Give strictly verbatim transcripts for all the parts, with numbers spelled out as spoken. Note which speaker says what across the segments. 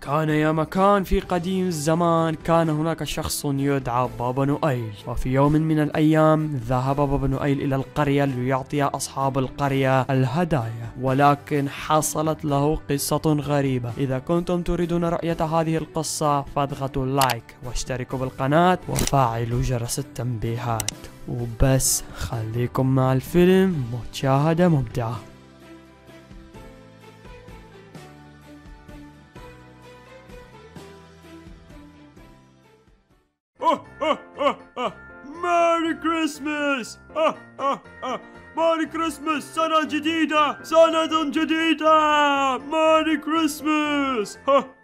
Speaker 1: كان يا مكان في قديم الزمان كان هناك شخص يدعى بابا نوئيل، وفي يوم من الأيام ذهب بابا نوئيل إلى القرية ليعطي أصحاب القرية الهدايا، ولكن حصلت له قصة غريبة. إذا كنتم تريدون رؤية هذه القصة فاضغطوا لايك واشتركوا بالقناة وفعلوا جرس التنبيهات، وبس خليكم مع الفيلم، مشاهدة ممتعة. ماري كريسماس! ماري كريسماس! سنة جديدة! سنة جديدة! ماري كريسماس!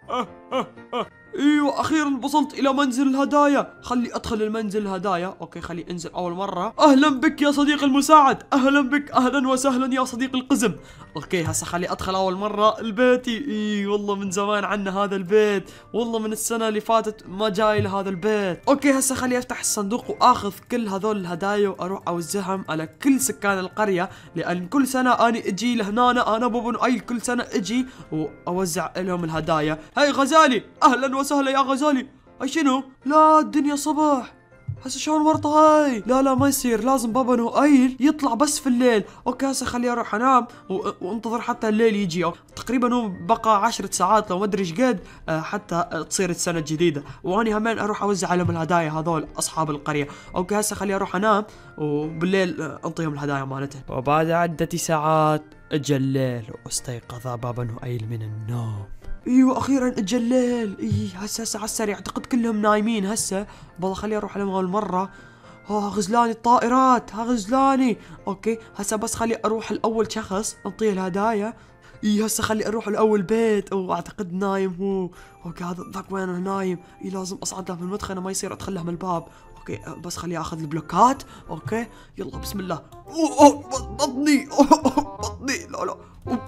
Speaker 1: ايوه اخيرا وصلت الى منزل الهدايا. خلي ادخل المنزل الهدايا. اوكي خلي انزل اول مرة. اهلا بك يا صديقي المساعد، اهلا بك، اهلا وسهلا يا صديقي القزم. اوكي هسه خلي ادخل اول مرة البيتي. اي والله من زمان عنا هذا البيت، والله من السنة اللي فاتت ما جاي لهذا البيت. اوكي هسه خلي افتح الصندوق واخذ كل هذول الهدايا واروح اوزعهم على كل سكان القرية، لان كل سنة اني اجي لهنا، انا بابا نوئيل كل سنة اجي واوزع لهم الهدايا. هاي غزالي، اهلا وسهلا يا غزالي. هاي شنو؟ لا الدنيا صبح، هسه شلون ورطة هاي؟ لا لا ما يصير، لازم بابا نوئيل يطلع بس في الليل. اوكي هسه خلي اروح انام وانتظر حتى الليل يجي. تقريبا هو بقى عشرة ساعات لو ما ادري ايش قد حتى تصير السنة الجديدة، واني همين اروح اوزع لهم الهدايا هذول اصحاب القرية. اوكي هسه خلي اروح انام وبالليل انطيهم الهدايا مالتهم. وبعد عدة ساعات اجى الليل واستيقظ بابا نوئيل من النوم. ايوه اخيرا اجى الليل. اي هسه هسه على السريع، اعتقد كلهم نايمين هسه. والله خلي اروح لهم اول مرة. ها غزلاني الطائرات، ها غزلاني. اوكي هسه بس خلي اروح لاول شخص انطيه الهدايا. اي هسه خلي اروح لاول بيت، او اعتقد نايم هو. اوكي هذا ذاك وينه نايم. اي لازم اصعد له من المدخنة، ما يصير ادخل له من الباب. اوكي بس خلي اخذ البلوكات. اوكي يلا بسم الله. اوه اوه بطني، اوه بطني، لا لا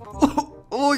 Speaker 1: اوه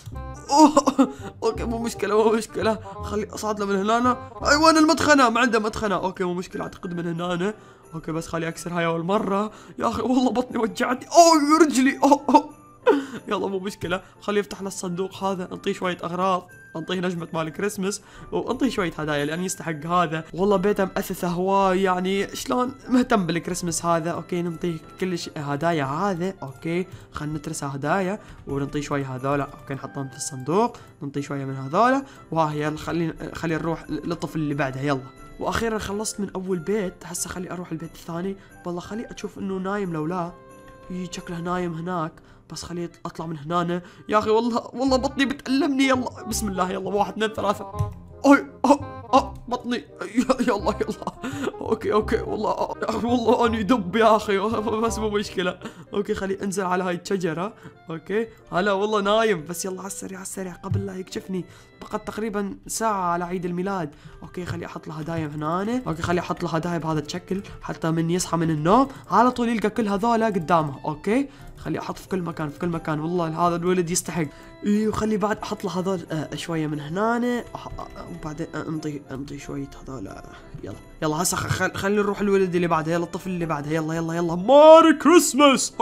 Speaker 1: اوه. اوكي مو مشكلة مو مشكلة، خلي اصعد له من هنا. اي وين المدخنة؟ ما عنده مدخنة. اوكي مو مشكلة اعتقد من هنا. اوكي بس خلي اكسر هاي اول مرة. يا اخي والله بطني وجعتني، اوه رجلي، اوه اوه. يلا مو مشكلة، خلي يفتح له الصندوق هذا، انطيه شوية اغراض، انطيه نجمة مال كريسمس وانطيه شوية هدايا لان يستحق هذا. والله بيته مؤثثة هواي، يعني شلون مهتم بالكريسمس هذا. اوكي نعطيه كل شيء هدايا هذا. اوكي خلينا نترسه هدايا ونعطيه شوية هذولا. اوكي نحطهم في الصندوق، نعطيه شوية من هذولا. وها يلا خلينا خلي نروح للطفل اللي بعده. يلا واخيرا خلصت من اول بيت، هسه خلي اروح البيت الثاني. والله خلي اشوف انه نايم لو لا. يي شكله نايم هناك، بس خلي اطلع من هنا. يا اخي والله والله بطني بتألمني. يلا بسم الله، يلا واحد اثنين ثلاثة. اوي أوه أوه بطني، يلا يلا. اوكي اوكي والله والله اني دب يا اخي، بس مو مشكلة. اوكي خلي انزل على هاي الشجرة. اوكي هلا والله نايم، بس يلا على السريع على السريع قبل لا يكشفني. بقت تقريبا ساعة على عيد الميلاد. اوكي خلي احط له هدايا هنا. اوكي خلي احط له هدايا بهذا الشكل حتى من يصحى من النوم على طول يلقى كل هذولا قدامه. اوكي خلي احط في كل مكان في كل مكان، والله هذا الولد يستحق. اي وخلي بعد احط له هذول آه شويه من هنا، وبعدين انطي انطي شويه هذول. يلا يلا هسه خل خلي نروح الولد اللي بعده. يلا الطفل اللي بعده. يلا يلا يلا ماري كريسماس.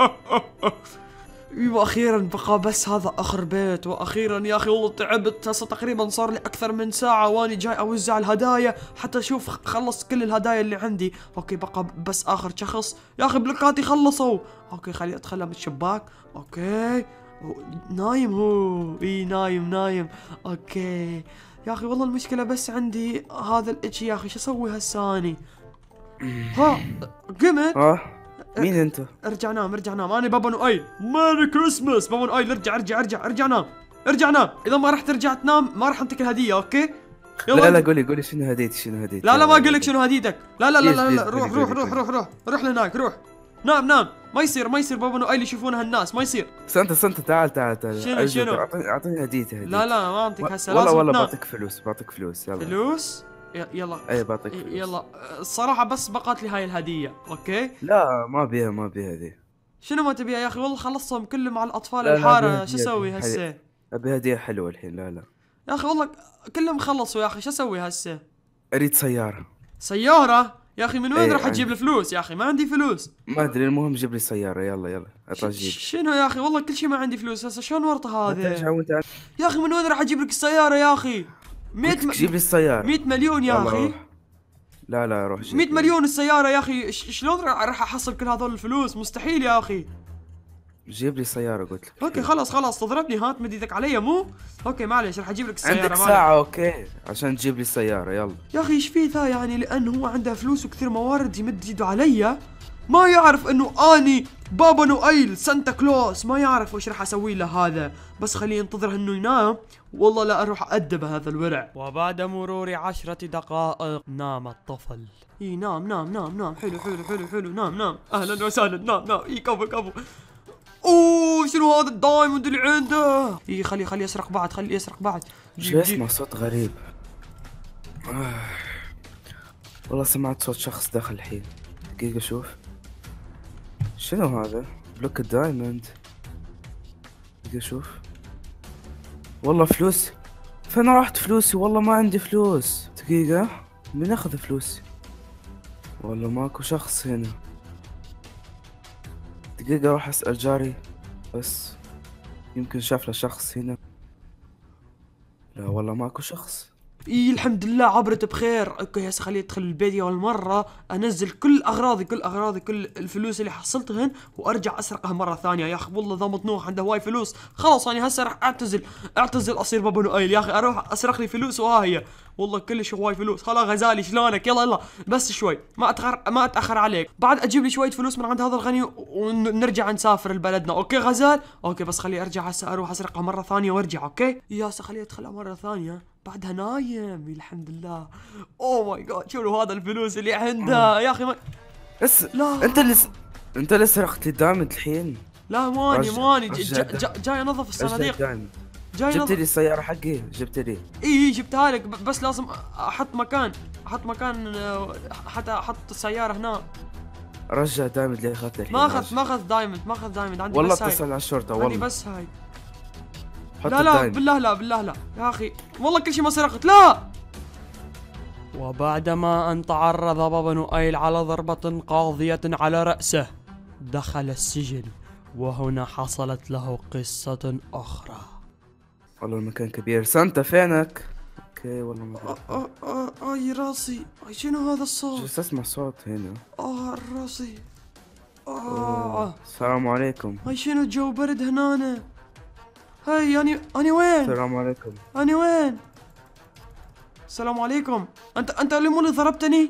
Speaker 1: ايوه اخيرا بقى بس هذا اخر بيت. واخيرا يا اخي والله تعبت، هسه تقريبا صار لي اكثر من ساعه واني جاي اوزع الهدايا حتى اشوف خلص كل الهدايا اللي عندي. اوكي بقى بس اخر شخص. يا اخي بلوكاتي خلصوا. اوكي خلي ادخل من الشباك. اوكي نايم هو. اي نايم نايم. اوكي يا اخي والله المشكله بس عندي هذا الاشي. يا اخي شو اسوي هساني؟ ها قمت.
Speaker 2: اه مين انت؟
Speaker 1: ارجع نام ارجع نام، انا بابا نوئيل. ماري كريسماس بابا نوئيل. ارجع ارجع ارجع ارجع نام ارجع نام. اذا ما راح ترجع تنام ما راح انطيك الهديه. اوكي
Speaker 2: يلا لا لا قولي قولي شنو هديتي شنو هديتي.
Speaker 1: لا لا ما اقول لك شنو هديتك. لا لا لا لا, لا. روح روح روح روح روح روح لهناك. روح نام نام. ما يصير ما يصير بابا نوئيل يشوفونها الناس، ما يصير.
Speaker 2: سنت سنت تعال تعال تعال.
Speaker 1: شنو شنو؟
Speaker 2: اعطيني اعطيني هديتي هديتي.
Speaker 1: لا لا ما اعطيك هسه،
Speaker 2: والله
Speaker 1: لازم
Speaker 2: والله
Speaker 1: تنام.
Speaker 2: بعطيك فلوس بعطيك فلوس. يلا
Speaker 1: فلوس. يلا
Speaker 2: اي بعطيك فلوس.
Speaker 1: يلا الصراحه بس بقات لي هاي الهديه. اوكي
Speaker 2: لا ما بيها ما بيها ذي.
Speaker 1: شنو ما تبيها يا اخي؟ والله خلصتهم كلهم مع الاطفال الحاره. شو اسوي هسه؟
Speaker 2: ابي هديه حلوه الحين. لا لا
Speaker 1: يا اخي والله كلهم خلصوا يا اخي، شو اسوي هسه؟
Speaker 2: اريد سياره.
Speaker 1: سياره؟ يا اخي من وين
Speaker 2: إيه
Speaker 1: راح
Speaker 2: يعني.
Speaker 1: اجيب الفلوس يا اخي؟ ما عندي فلوس.
Speaker 2: ما ادري، المهم جيب لي سيارة، يلا يلا اطلع
Speaker 1: ش-
Speaker 2: جيب.
Speaker 1: شنو يا اخي؟ والله كل شيء ما عندي فلوس. هسه شلون ورطه
Speaker 2: ترجع
Speaker 1: هذا؟
Speaker 2: وانت عن-
Speaker 1: يا اخي من وين راح اجيب لك السياره يا اخي؟ مئة
Speaker 2: قلت لك
Speaker 1: م...
Speaker 2: جيب لي السيارة.
Speaker 1: مئة مليون يا
Speaker 2: يلا
Speaker 1: اخي.
Speaker 2: روح. لا لا روح جيب.
Speaker 1: مئة مليون السياره يا اخي. ش- شلون راح راح احصل كل هذول الفلوس؟ مستحيل يا اخي.
Speaker 2: جيب لي سيارة قلت لك.
Speaker 1: اوكي خلاص خلاص تضربني، هات مد ايدك علي مو؟ اوكي معليش راح اجيب لك السياره.
Speaker 2: عندك
Speaker 1: معلش.
Speaker 2: ساعة اوكي عشان تجيب لي السيارة، يلا.
Speaker 1: يا اخي ايش فيه ذا يعني؟ لانه هو عنده فلوس وكثير موارد يمد ايده علي، ما يعرف انه اني بابا نويل سانتا كلوس، ما يعرف وش راح اسوي له هذا. بس خليه ينتظر انه ينام، والله لا اروح ادبه هذا الورع. وبعد مرور عشرة دقائق نام الطفل. اي نام نام نام نام. حلو حلو حلو حلو. نام نام. اهلا وسهلا. نام نام. اي كفو كفو. اوه شنو هذا الدايموند اللي عنده؟ اي خليه خليه يسرق بعد، خليه يسرق بعد.
Speaker 2: شو اسمه؟ صوت غريب. آه. والله سمعت صوت شخص داخل الحين. دقيقة شوف. شنو هذا؟ بلوك الدايموند. دقيقة شوف. والله فلوس. فين راحت فلوسي؟ والله ما عندي فلوس. دقيقة، مين اخذ فلوسي؟ والله ماكو شخص هنا. دقيقة اروح اسأل جاري بس يمكن شاف له شخص هنا. لا والله ماكو شخص.
Speaker 1: اي الحمد لله عبرت بخير. اوكي هسه خليني ادخل البيت اول مرة، انزل كل اغراضي كل اغراضي كل الفلوس اللي حصلتهن وارجع اسرقها مرة ثانية. يا اخي والله ذا مطنوح عنده هواي فلوس. خلاص انا هسه راح اعتزل اعتزل اصير بابا نويل يا اخي، اروح اسرق لي فلوس وها هي. والله كلش هواي فلوس. خلاص غزالي شلونك؟ يلا يلا بس شوي، ما اتاخر ما اتاخر عليك. بعد اجيب لي شوية فلوس من عند هذا الغني ونرجع نسافر لبلدنا. اوكي غزال؟ اوكي بس خلي ارجع هسه اروح اسرقها مرة ثانية وارجع. اوكي يا هسه خلي ادخلها مرة ثانية بعدها نايم. الحمد لله. اوه ماي جاد شنو هذا الفلوس اللي عنده يا اخي؟ ما...
Speaker 2: بس
Speaker 1: لا
Speaker 2: انت اللي س... انت اللي سرقت لي الدايموند الحين.
Speaker 1: لا ماني
Speaker 2: رجع-
Speaker 1: ماني
Speaker 2: رجع
Speaker 1: جا
Speaker 2: الد-
Speaker 1: جا جاي انظف الصناديق.
Speaker 2: الدايموند.
Speaker 1: جاي
Speaker 2: جبت
Speaker 1: انظف.
Speaker 2: لي السيارة حقي، جبت لي.
Speaker 1: اي اي جبتها لك ب- بس لازم احط مكان احط مكان آه، حتى احط السيارة هنا.
Speaker 2: رجع الدايموند اللي اخذته الحين.
Speaker 1: ما اخذ
Speaker 2: رجع.
Speaker 1: ما اخذ دايموند ما اخذ دايموند عندي
Speaker 2: والله
Speaker 1: بس هاي.
Speaker 2: اتصل على الشرطة
Speaker 1: عندي
Speaker 2: والله.
Speaker 1: بس هاي.
Speaker 2: حط
Speaker 1: لا لا
Speaker 2: الدايموند.
Speaker 1: بالله لا بالله لا يا اخي والله كل شيء ما سرقت. لا. وبعدما أن تعرض بابا نويل على ضربة قاضية على رأسه دخل السجن، وهنا حصلت له قصة أخرى.
Speaker 2: والله المكان كبير. سانتا فينك؟ اوكي والله ما
Speaker 1: آه آه آه آي راسي. آي شنو هذا الصوت؟
Speaker 2: جالس اسمع صوت هنا.
Speaker 1: آه راسي.
Speaker 2: أوه.
Speaker 1: آه
Speaker 2: السلام عليكم.
Speaker 1: هاي شنو الجو برد هنا. هاي أني أني وين؟
Speaker 2: السلام عليكم.
Speaker 1: أني وين؟ السلام عليكم. أنت أنت اللي مو اللي ضربتني؟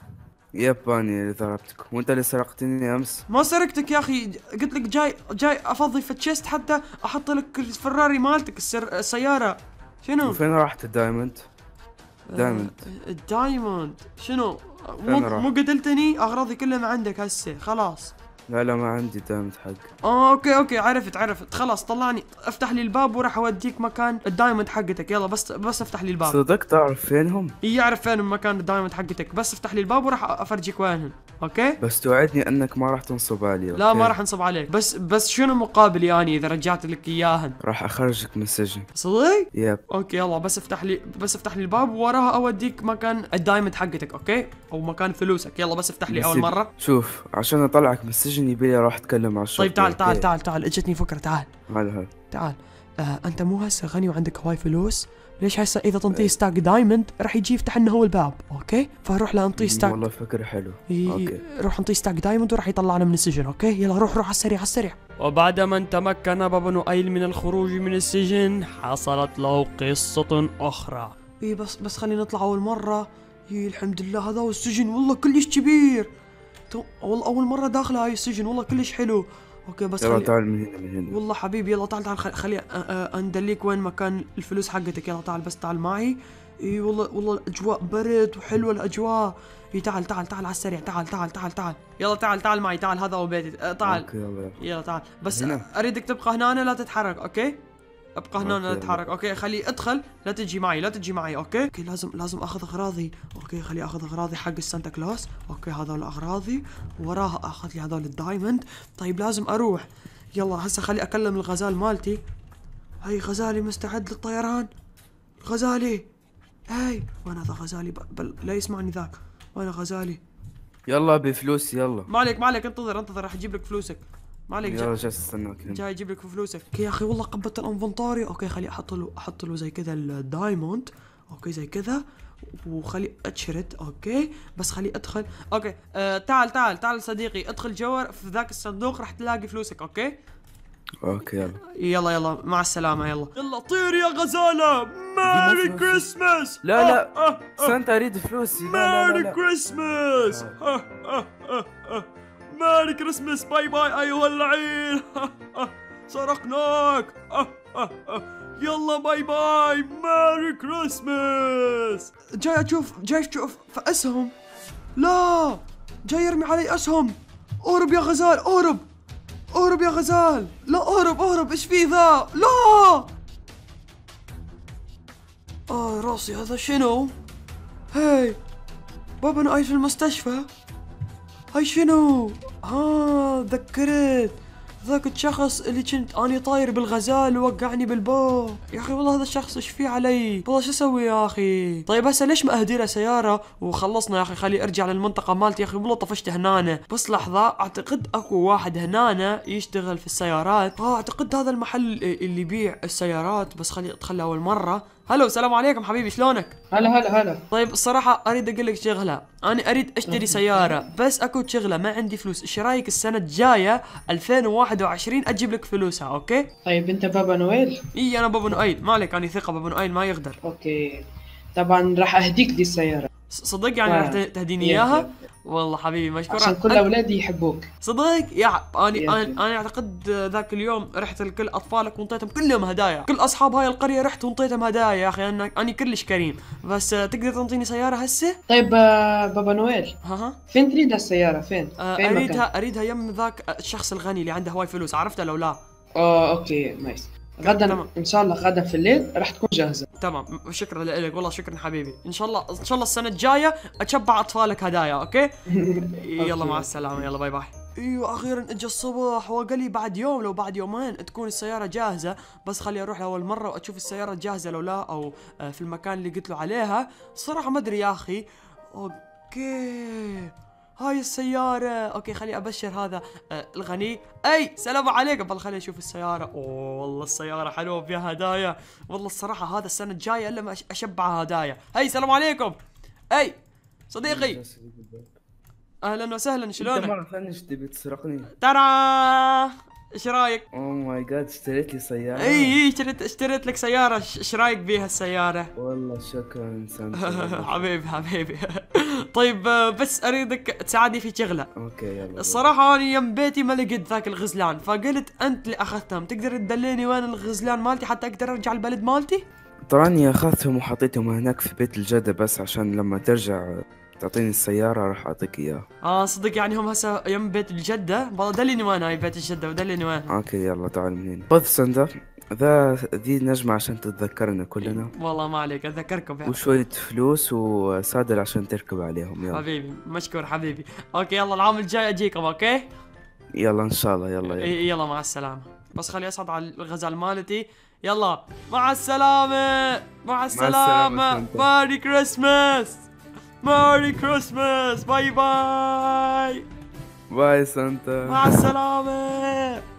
Speaker 2: يب اني اللي ضربتك، وانت اللي سرقتني امس.
Speaker 1: ما سرقتك يا اخي، قلت لك جاي جاي افضي في التشيست حتى احط لك الفراري مالتك السر... السياره. شنو؟
Speaker 2: وفين راحت الدايموند؟ دايموند.
Speaker 1: آه الدايموند شنو؟
Speaker 2: فين
Speaker 1: مو
Speaker 2: راح؟
Speaker 1: مو قتلتني؟ اغراضي كلها ما عندك هسه خلاص.
Speaker 2: لا لا ما عندي دايموند حق.
Speaker 1: اه اوكي اوكي عرفت عرفت خلاص طلعني. افتح لي الباب وراح اوديك مكان الدايموند حقتك. يلا بس بس افتح لي الباب.
Speaker 2: صدق تعرف فينهم؟
Speaker 1: يعرف فين مكان الدايموند حقتك، بس افتح لي الباب وراح افرجيك وينهم. اوكي؟
Speaker 2: بس توعدني انك ما راح تنصب علي.
Speaker 1: لا
Speaker 2: أوكي؟
Speaker 1: ما راح انصب عليك، بس بس شنو مقابل يعني اذا رجعت لك اياهن؟
Speaker 2: راح اخرجك من السجن.
Speaker 1: صدق؟
Speaker 2: يب.
Speaker 1: اوكي يلا بس افتح لي بس افتح لي الباب ووراها اوديك مكان الدايموند حقتك. اوكي؟ او مكان فلوسك. يلا بس افتح لي
Speaker 2: بس
Speaker 1: اول
Speaker 2: يب-
Speaker 1: مره.
Speaker 2: شوف عشان اطلعك من السجن يبي لي اروح اتكلم مع الشرطة.
Speaker 1: طيب تعال تعال
Speaker 2: أوكي؟
Speaker 1: تعال تعال اجتني فكره. تعال
Speaker 2: هلا هلا.
Speaker 1: تعال. آه انت مو هسه غني وعندك هواي فلوس، ليش هسه اذا تنطيه ستاك دايموند راح يجي يفتح لنا هو الباب. اوكي؟ فروح له انطيه ستاك.
Speaker 2: والله فكرة حلو.
Speaker 1: ي-
Speaker 2: اوكي.
Speaker 1: روح انطيه ستاك دايموند وراح يطلعنا من السجن. اوكي يلا روح روح على السريع على السريع. وبعدما تمكن بابا نويل من الخروج من السجن حصلت له قصة أخرى. اي بس بس خلينا نطلع أول مرة. اي الحمد لله هذا هو السجن والله كلش كبير. تو والله أول مرة داخله هاي السجن والله كلش حلو. اوكي بس
Speaker 2: يلا
Speaker 1: خلي
Speaker 2: تعال من هنا من هنا.
Speaker 1: والله حبيبي يلا تعال تعال خلي, خلي أ- أ- اندليك وين مكان الفلوس حقتك. يلا تعال بس تعال معي. اي والله والله الاجواء برد وحلوه الاجواء. اي تعال تعال تعال على السريع. تعال تعال تعال تعال يلا تعال تعال معي. تعال هذا هو بيتي. أه تعال.
Speaker 2: اوكي يلا يلا.
Speaker 1: يلا تعال بس
Speaker 2: هنا.
Speaker 1: اريدك تبقى هنا لا تتحرك. اوكي ابقى هنا لا
Speaker 2: أوكي،
Speaker 1: تتحرك. اوكي خلي ادخل لا تجي معي لا تجي معي. اوكي اوكي لازم لازم اخذ اغراضي. اوكي خلي اخذ اغراضي حق السانتا كلوس. اوكي هذول اغراضي وراها اخذ لي هذول الدايموند. طيب لازم اروح. يلا هسه خلي اكلم الغزال مالتي. هاي غزالي مستعد للطيران. غزالي هاي وين هذا غزالي؟ ب... بل لا يسمعني ذاك. وين غزالي؟
Speaker 2: يلا بفلوس يلا.
Speaker 1: ما عليك ما عليك، انتظر انتظر راح اجيب لك فلوسك. ما عليك،
Speaker 2: يلا
Speaker 1: جاي,
Speaker 2: جالس استناك هنا.
Speaker 1: جاي اجيب لك فلوسك. اوكي يا اخي والله قبت الانفنطاري. اوكي خلي احط له احط له زي كذا الدايموند. اوكي زي كذا، وخلي اتشرت. اوكي بس خلي ادخل. اوكي آه تعال تعال تعال صديقي، ادخل جوا في ذاك الصندوق راح تلاقي فلوسك. اوكي
Speaker 2: اوكي يلا.
Speaker 1: يلا يلا مع السلامة. يلا يلا طير يا غزالة. ماري
Speaker 2: فلوس.
Speaker 1: كريسماس.
Speaker 2: لا لا
Speaker 1: آه آه آه.
Speaker 2: سانتا اريد فلوسي. لا لا لا,
Speaker 1: ماري
Speaker 2: لا.
Speaker 1: كريسماس.
Speaker 2: آه.
Speaker 1: آه آه آه آه. ماري كريسماس. باي باي ايها اللعين. آه آه. سرقناك. آه آه آه. يلا باي باي. ماري كريسماس. جاي اشوف جاي اشوف في اسهم. لا جاي يرمي علي اسهم. اهرب يا غزال اهرب. اهرب يا غزال. لا اهرب اهرب. ايش في ذا؟ لا اه راسي هذا شنو؟ هاي بابا نايل في المستشفى. هاي شنو؟ ها ذكرت ذاك الشخص اللي كنت اني طاير بالغزال ووقعني بالبو. يا اخي والله هذا الشخص ايش فيه علي؟ والله شو اسوي يا اخي؟ طيب هسه ليش ما اهدي له سياره وخلصنا يا اخي؟ خليه ارجع للمنطقه مالتي. يا اخي والله طفشت هنانه. بس لحظه، اعتقد اكو واحد هنانه يشتغل في السيارات. اه اعتقد هذا المحل اللي يبيع السيارات. بس خلي ادخل اول مره. هلو السلام عليكم حبيبي، شلونك؟
Speaker 3: هلا هلا هلا.
Speaker 1: طيب الصراحة أريد أقول لك شغلة، أنا أريد أشتري سيارة بس أكو شغلة ما عندي فلوس. إيش رايك السنة الجاية ألفين وواحد وعشرين أجيب لك فلوسها؟ أوكي؟
Speaker 3: طيب انت بابا نويل؟
Speaker 1: إي أنا بابا نويل، ما عليك أنا ثقة بابا نويل ما يغدر.
Speaker 3: اوكي طبعا راح اهديك دي السيارة.
Speaker 1: صدق يعني
Speaker 3: آه.
Speaker 1: راح تهديني
Speaker 3: يب
Speaker 1: إياها؟
Speaker 3: يب.
Speaker 1: والله حبيبي مشكور.
Speaker 3: عشان كل
Speaker 1: أنت-
Speaker 3: اولادي يحبوك.
Speaker 1: صدق يا أني
Speaker 3: يب
Speaker 1: أنا
Speaker 3: يب.
Speaker 1: أنا أعتقد ذاك اليوم رحت لكل أطفالك وانطيتهم كلهم هدايا. كل أصحاب هاي القرية رحت وانطيتهم هدايا يا أخي. أنا أنا كلش كريم. بس آه، تقدر تعطيني سيارة هسه؟
Speaker 3: طيب آه، بابا نويل
Speaker 1: ها ها.
Speaker 3: فين تريد السيارة؟ فين؟
Speaker 1: آه،
Speaker 3: فين مكان؟
Speaker 1: اريدها اريدها يم ذاك الشخص الغني اللي عنده هواي فلوس، عرفته لو لا؟
Speaker 3: اه اوكي نايس. غدا
Speaker 1: تمام.
Speaker 3: ان شاء الله غدا في الليل راح تكون جاهزة.
Speaker 1: تمام شكرا لك والله شكرا حبيبي. ان شاء الله ان شاء الله السنه الجايه اتشبع اطفالك هدايا. اوكي يلا مع السلامه. يلا باي باي. ايوه اخيرا اجى الصبح وقال لي بعد يوم لو بعد يومين تكون السياره جاهزه. بس خلي اروح لاول مره واشوف السياره جاهزه لو لا، او آه، في المكان اللي قلت له عليها. الصراحه ما ادري يا اخي. اوكي هاي السيارة. اوكي خلي ابشر هذا آه الغني. اي سلام عليكم. والله خلي اشوف السيارة. اوه والله السيارة حلوة فيها هدايا. والله الصراحة هذا السنة الجاية الا ما أش- اشبع هدايا. هاي سلام عليكم. اي صديقي اهلا وسهلا،
Speaker 2: انت
Speaker 1: شلونك؟
Speaker 2: ما فنش تبي تسرقني؟
Speaker 1: ترى ايش رايك؟
Speaker 2: اوه ماي جاد اشتريت لي سيارة.
Speaker 1: اي اي اشتريت اشتريت لك سيارة. ش- ايش رايك بيها السيارة؟
Speaker 2: والله شكرا سانتا.
Speaker 1: حبيبي حبيبي. طيب آه، بس اريدك تساعدني في شغلة.
Speaker 2: اوكي يلا.
Speaker 1: الصراحة أنا يم بيتي ما لقيت ذاك الغزلان، فقلت أنت اللي أخذتهم، تقدر تدليني وين الغزلان مالتي حتى أقدر أرجع البلد مالتي؟
Speaker 2: تراني اخذتهم وحطيتهم هناك في بيت الجدة، بس عشان لما ترجع تعطيني السيارة راح اعطيك اياها.
Speaker 1: آه صدق يعني هم هسه يم بيت الجدة؟ والله دليني وين هاي بيت الجدة ودليني وين.
Speaker 2: اوكي يلا تعال من هنا. خذ سانتا ذا ذي نجمة عشان تتذكرنا كلنا،
Speaker 1: والله ما عليك أذكركم يعني.
Speaker 2: وشوية فلوس وسادل عشان تركب عليهم. يلا
Speaker 1: حبيبي مشكور حبيبي. أوكي يلا العام الجاي أجيكم. أوكي؟
Speaker 2: يلا ان شاء الله. يلا يلا.
Speaker 1: إي يلا مع السلامة. بس خلي أصعد على الغزال مالتي. يلا مع السلامة. مع السلامة.
Speaker 2: سانتا.
Speaker 1: ماري كريسماس. ماري كريسماس. باي باي.
Speaker 2: باي سانتا.
Speaker 1: مع السلامة.